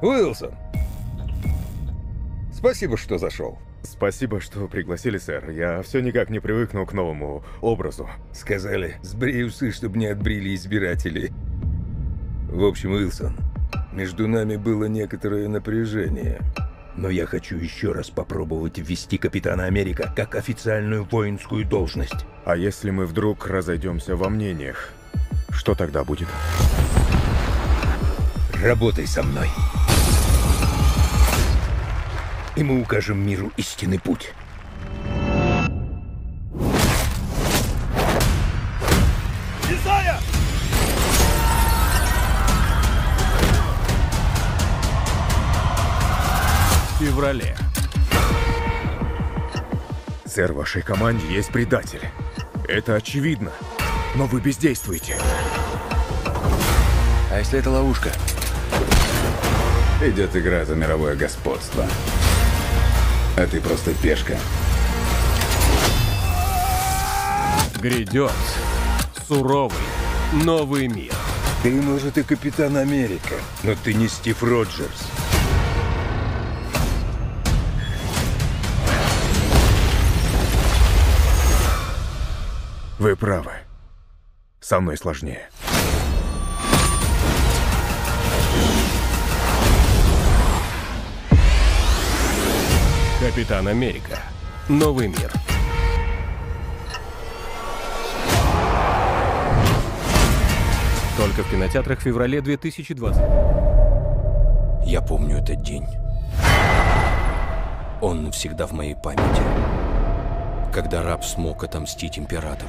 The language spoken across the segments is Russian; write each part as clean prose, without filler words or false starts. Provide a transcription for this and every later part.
Уилсон! Спасибо, что зашел. Спасибо, что пригласили, сэр. Я все никак не привыкну к новому образу. Сказали, сбрей усы, чтобы не отбрили избиратели. В общем, Уилсон, между нами было некоторое напряжение. Но я хочу еще раз попробовать ввести Капитана Америка как официальную воинскую должность. А если мы вдруг разойдемся во мнениях, что тогда будет? Работай со мной. И мы укажем миру истинный путь. Исайя! В феврале. Сэр, в вашей команде есть предатель. Это очевидно. Но вы бездействуете. А если это ловушка? Идет игра за мировое господство. А ты просто пешка. Грядет суровый новый мир. Ты, может, и Капитан Америка, но ты не Стив Роджерс. Вы правы. Со мной сложнее. Капитан Америка. Новый мир. Только в кинотеатрах в феврале 2020. Я помню этот день. Он навсегда в моей памяти. Когда раб смог отомстить императору.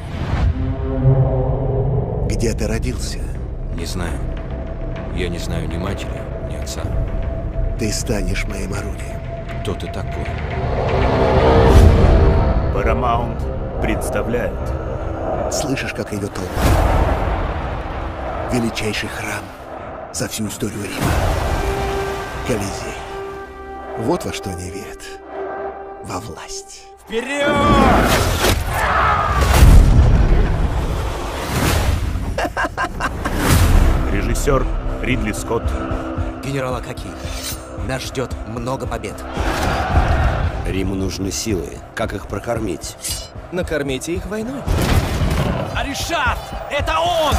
Где ты родился? Не знаю. Я не знаю ни матери, ни отца. Ты станешь моим орудием. Кто ты такой? Paramount представляет. Слышишь, как идет толпа? Величайший храм за всю историю Рима. Колизей. Вот во что они верят. Во власть. Вперед! Режиссер Ридли Скотт. Генерал Акаки, нас ждет много побед. Риму нужны силы. Как их прокормить? Накормите их войной. Аришат! Это он!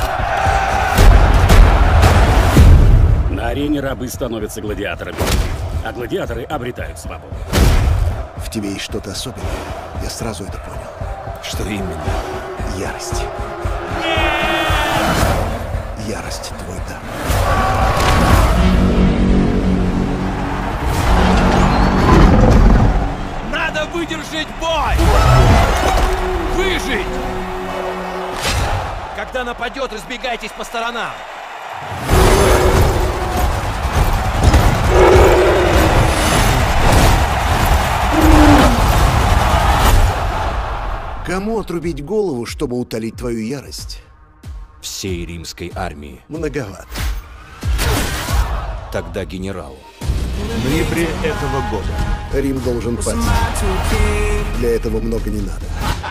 На арене рабы становятся гладиаторами, а гладиаторы обретают свободу. В тебе есть что-то особенное. Я сразу это понял. Что именно? Ярость. Ярость — твой дар. Надо выдержать бой! Выжить! Когда нападет, разбегайтесь по сторонам. Кому отрубить голову, чтобы утолить твою ярость? Всей римской армии. Многовато. Тогда генералу. В ноябре этого года. Рим должен пасть. Для этого много не надо.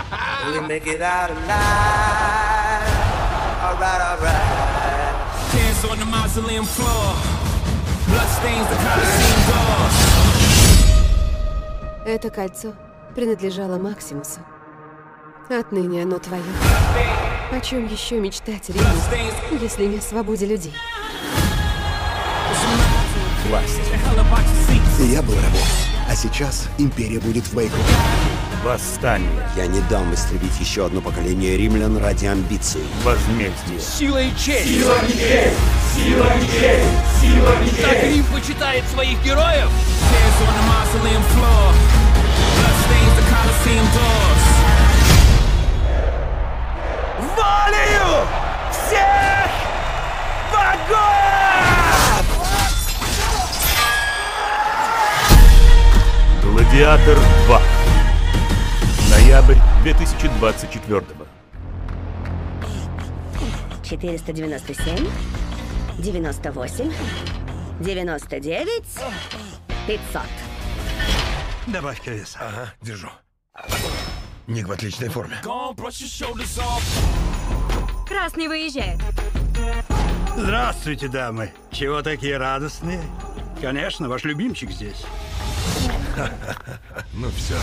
Это кольцо принадлежало Максимусу. Отныне оно твое. О чем еще мечтать, Рим, если не о свободе людей? Власть. Я был рабом, а сейчас империя будет в моих руках. Восстание. Я не дам истребить еще одно поколение римлян ради амбиций. Возмездие. Сила и честь! Сила и честь! Сила и честь! Сила и честь! Так Рим почитает своих героев? Волею всех богов! Гладиатор 2. Ноябрь 2024. 497, 98, 99, 500. Добавь веса. Ага, держу. Ник в отличной форме. Красный выезжает. Здравствуйте, дамы. Чего такие радостные? Конечно, ваш любимчик здесь. Ну все.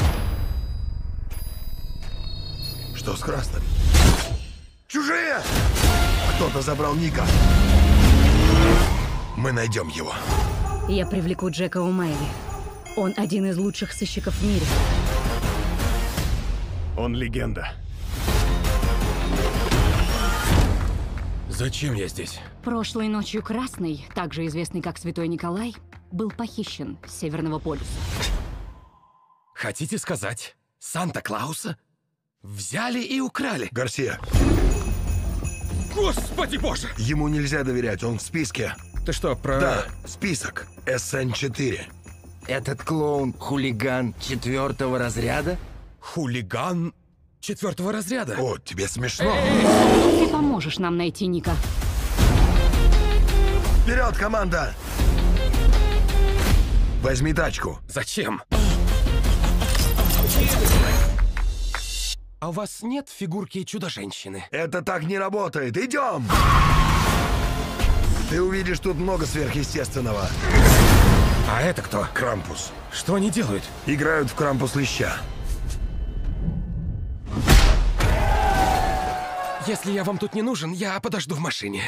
Что с красным? Чужие! Кто-то забрал Ника. Мы найдем его. Я привлеку Джека Умайли. Он один из лучших сыщиков в мире. Он легенда. Зачем я здесь? Прошлой ночью Красный, также известный как Святой Николай, был похищен с Северного полюса. Хотите сказать, Санта-Клауса взяли и украли? Гарсия. Господи боже! Ему нельзя доверять, он в списке. Ты что, про... Да, список. СН4. Этот клоун хулиган 4-го разряда? Хулиган 4-го разряда? О, тебе смешно? Ты поможешь нам найти Ника. Вперед, команда! Возьми тачку. Зачем? А у вас нет фигурки Чудо-женщины? Это так не работает. Идем! Ты увидишь тут много сверхъестественного. А это кто? Крампус. Что они делают? Играют в Крампус-леща. Если я вам тут не нужен, я подожду в машине.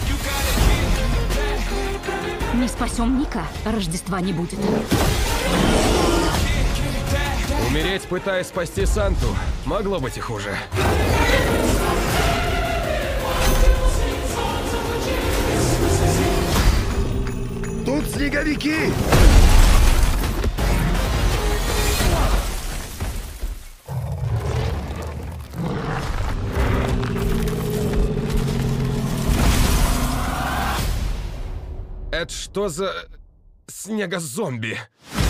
Не спасем Ника, Рождества не будет. Умереть, пытаясь спасти Санту, могло быть и хуже. Тут снеговики! Это что за снегозомби?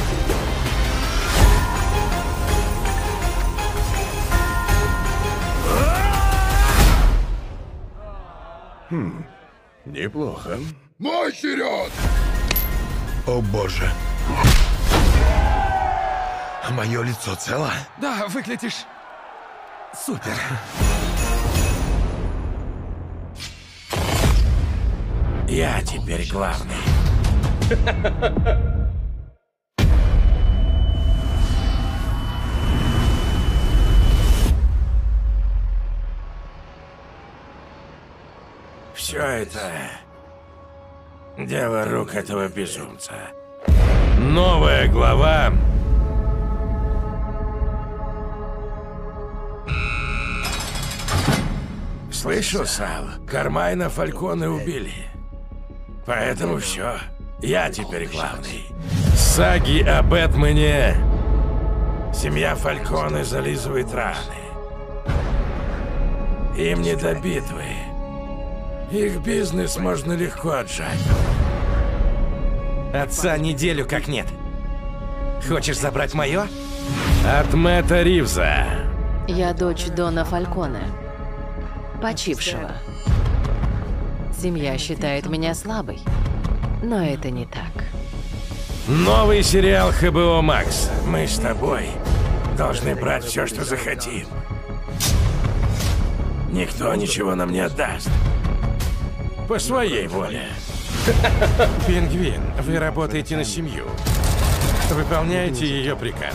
Неплохо. Мой черед! О боже. Мое лицо цело? Да, выглядишь супер. Я теперь главный. Все это дело рук этого безумца. Новая глава. Слышал, Сал? Кармайна Фальконе убили. Поэтому все. Я теперь главный. Саги о Бэтмене. Семья Фальконе зализывает раны. Им не до битвы. Их бизнес можно легко отжать. Отца неделю как нет. Хочешь забрать мое? От Мэтта Ривза. Я дочь Дона Фальконе, почившего. Семья считает меня слабой, но это не так. Новый сериал HBO Max. Мы с тобой должны брать все, что захотим. Никто ничего нам не отдаст. По своей воле. Пингвин, вы работаете на семью. Выполняете ее приказы.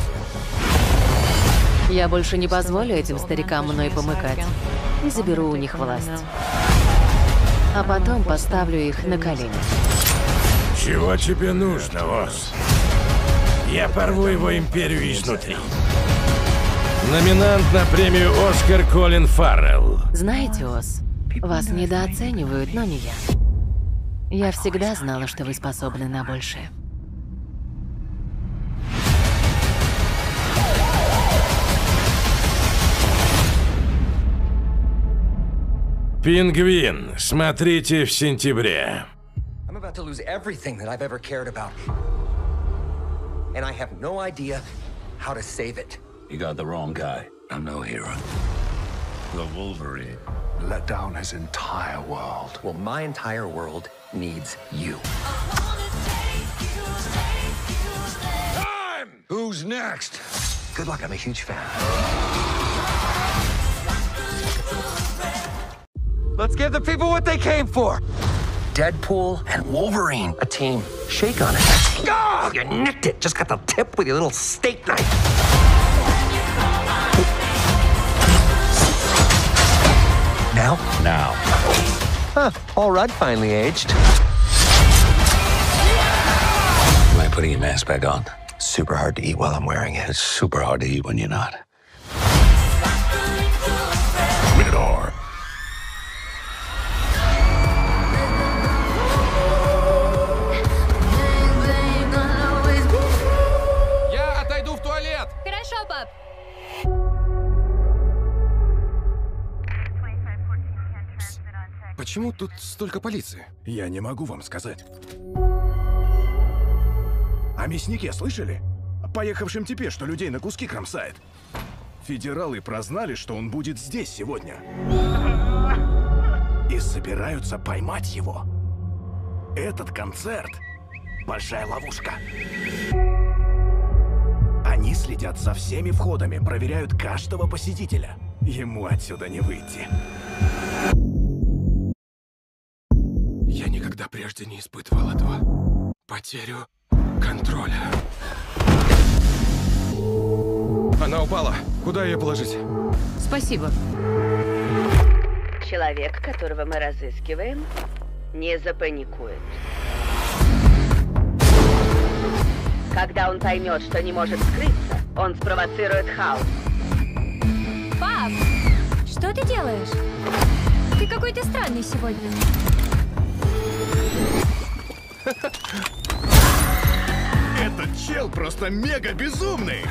Я больше не позволю этим старикам мной помыкать и заберу у них власть. А потом поставлю их на колени. Чего тебе нужно, Оз? Я порву его империю изнутри. Номинант на премию «Оскар» Колин Фаррелл. Знаете, Оз, вас недооценивают, но не я. Я всегда знала, что вы способны на большее. Пингвин. Смотрите в сентябре. I'm about to lose everything that I've ever cared about. And I have no idea how to save it. You got the wrong guy. I'm no hero. The Wolverine let down his entire world. Well, my entire world needs you. Time! Who's next? Good luck, I'm a huge fan. Let's give the people what they came for. Deadpool and Wolverine. A team. Shake on it. Oh, you nicked it. Just got the tip with your little steak knife. Now? Now. Huh. All right, finally aged. Am I putting your mask back on? Super hard to eat while I'm wearing it. It's super hard to eat when you're not. Rated R. Я отойду в туалет! Хорошо, пап. Почему тут столько полиции? Я не могу вам сказать. О мяснике слышали? О поехавшем типе, что людей на куски кромсает. Федералы прознали, что он будет здесь сегодня. И собираются поймать его. Этот концерт — большая ловушка. Они следят за всеми входами, проверяют каждого посетителя. Ему отсюда не выйти. Я никогда прежде не испытывал этого. Потерю контроля. Она упала. Куда ее положить? Спасибо. Человек, которого мы разыскиваем, не запаникует. Когда он поймет, что не может скрыться, он спровоцирует хаос. Пап, что ты делаешь? Ты какой-то странный сегодня. Этот чел просто мега безумный!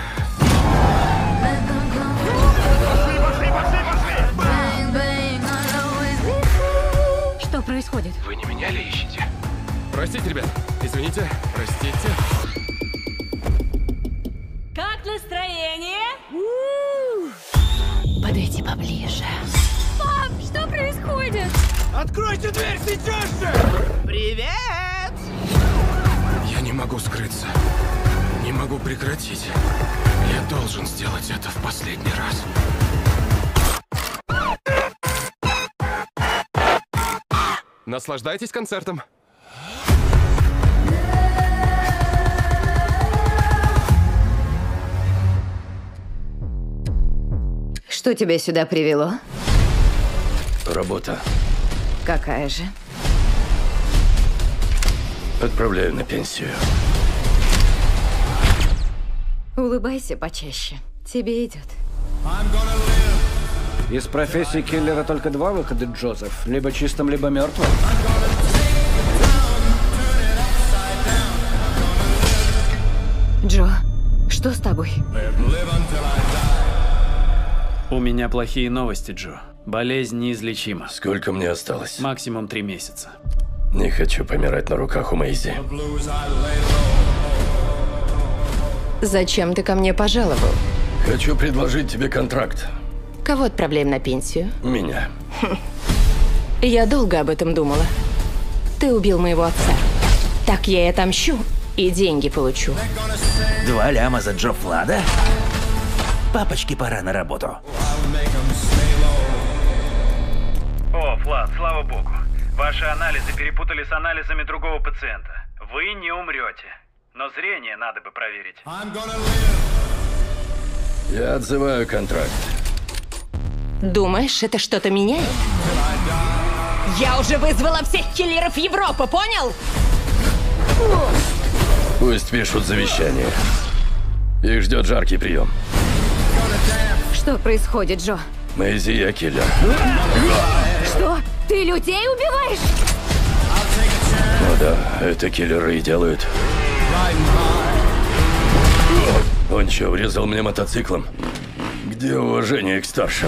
Что происходит? Вы не меня ли ищете? Простите, ребят. Извините. Простите. Как настроение? Подойди поближе. Пап, что происходит? Откройте дверь сейчас же! Привет! Я не могу скрыться. Не могу прекратить. Я должен сделать это в последний раз. Наслаждайтесь концертом. Что тебя сюда привело? Работа. Какая же? Отправляю на пенсию. Улыбайся почаще. Тебе идет. Из профессии киллера только два выхода, Джозеф. Либо чистым, либо мертвым. Джо, что с тобой? У меня плохие новости, Джо. Болезнь неизлечима. Сколько мне осталось? Максимум 3 месяца. Не хочу помирать на руках у Мэйзи. Зачем ты ко мне пожаловал? Хочу предложить тебе контракт. Кого отправляем на пенсию? Меня. Я долго об этом думала. Ты убил моего отца. Так я и отомщу, и деньги получу. 2 ляма за Джо Флада? Папочке пора на работу. О, Флад, слава богу. Ваши анализы перепутали с анализами другого пациента. Вы не умрете. Но зрение надо бы проверить. Я отзываю контракт. Думаешь, это что-то меняет? Я уже вызвала всех киллеров Европы, понял? Пусть пишут завещание. Их ждет жаркий прием. Что происходит, Джо? Мэйзи, я киллер. Что? Ты людей убиваешь? Ну да, это киллеры и делают. Он что, врезал мне мотоциклом? Где уважение к старшим?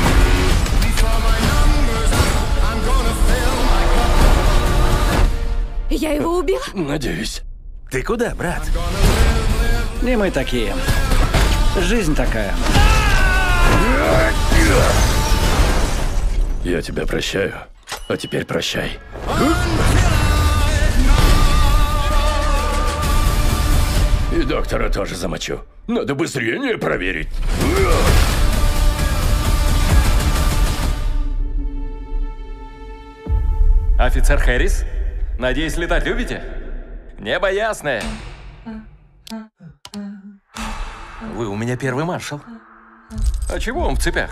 Я его убила? Надеюсь. Ты куда, брат? Не мы такие. Жизнь такая. Я тебя прощаю, а теперь прощай. И доктора тоже замочу. Надо бы зрение проверить. Офицер Хэрис? Надеюсь, летать любите? Небо ясное. Вы у меня первый маршал. А чего он в цепях?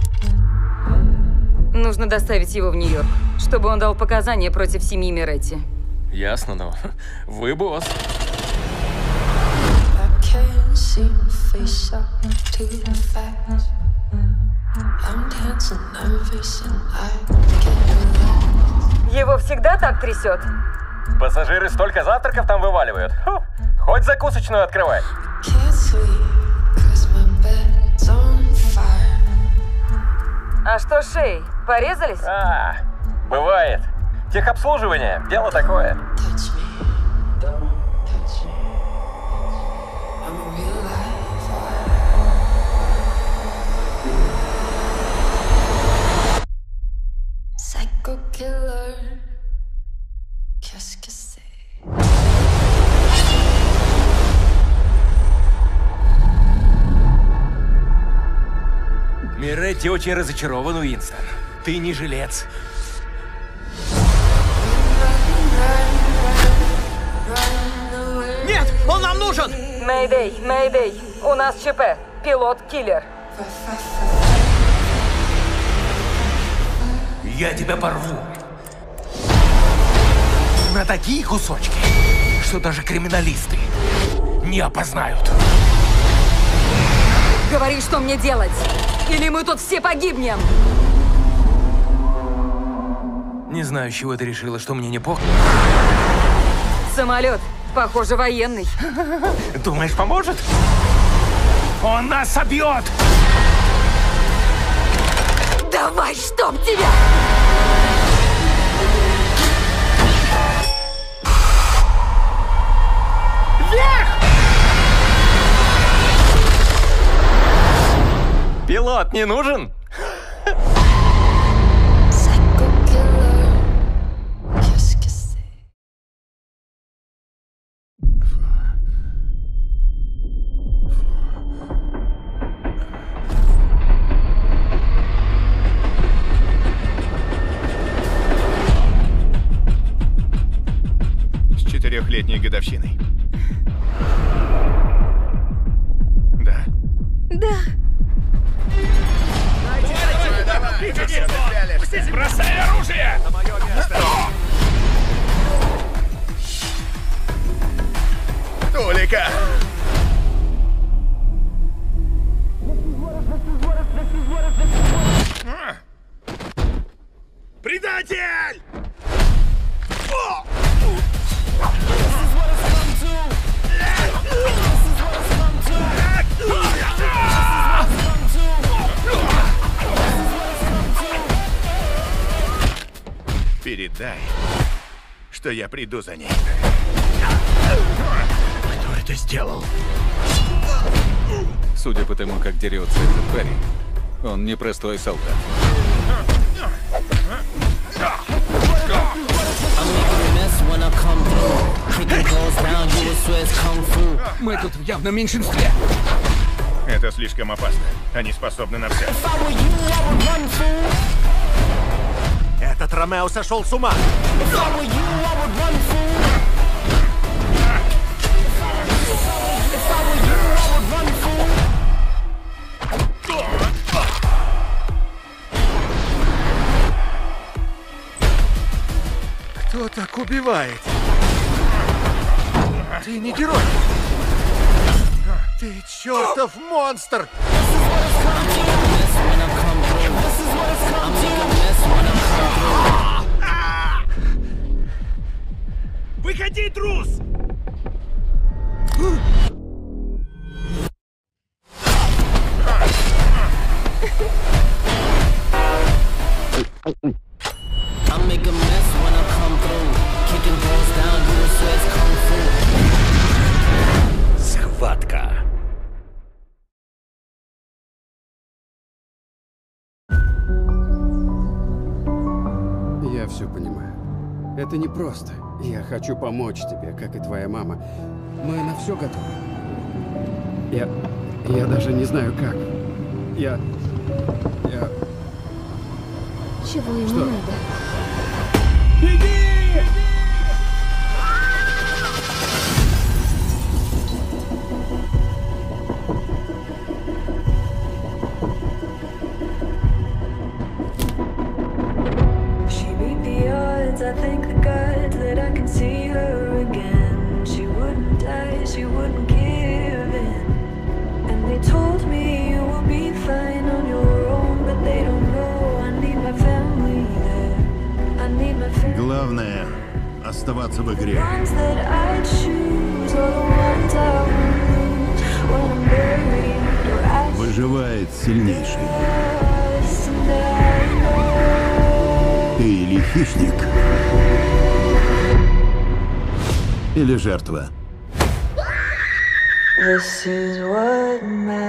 Нужно доставить его в Нью-Йорк, чтобы он дал показания против семьи Миретти. Ясно, но вы босс. Его всегда так трясет? Пассажиры столько завтраков там вываливают. Фу, хоть закусочную открывай. А что с шеей? Порезались? Бывает. Техобслуживание, дело такое. Миретти очень разочарован, Уинстон. Ты не жилец. Нет, он нам нужен! Мэйдэй, Мэйдэй, у нас ЧП. Пилот-киллер. Я тебя порву. На такие кусочки, что даже криминалисты не опознают. Говори, что мне делать, или мы тут все погибнем. Не знаю, с чего ты решила, что мне не похуй. Самолет, похоже, военный. Думаешь, поможет? Он нас собьет! Давай, чтоб тебя! Вверх! Пилот не нужен? С 4-летней годовщиной. Да. Да. Бросай оружие! На мое место! Толика! Предатель! Передай, что я приду за ней. Кто это сделал? Судя по тому, как дерется этот парень, он непростой солдат. Мы тут в явном меньшинстве. Это слишком опасно. Они способны на все. Этот Ромео сошел с ума. Кто так убивает? Ты не герой. Ты чертов монстр. Выходи, трус! Схватка. Я все понимаю. Это непросто. Я хочу помочь тебе, как и твоя мама. Мы на все готовы. Я даже не знаю как. Я... Чего ему Что? надо? Беги! Главное — оставаться в игре. Выживает сильнейший. Ты или хищник, или жертва. This is what matters.